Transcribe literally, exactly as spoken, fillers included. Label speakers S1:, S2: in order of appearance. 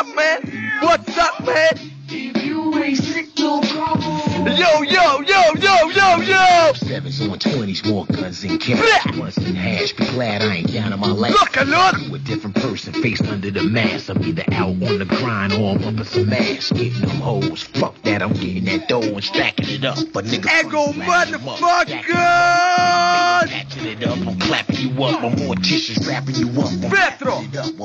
S1: up, man? What's up, man?
S2: If you ain't sick, don't come on.
S1: Yo, yo, yo, yo, yo, yo!
S3: Sevens on twenties, more guns and cash. Once in hash, be glad I ain't counting my last.
S1: Look, I look!
S3: I'm a different person, faced under the mask. I'm either out on the grind or I'm up in some ass. Getting them hoes, fuck that, I'm getting that dough and stacking it up. But niggas
S1: Ego motherfucker!
S3: Patching it up, I'm clapping you up. I'm morticians wrapping you up. I'm
S1: Petro!
S3: wrapping it up.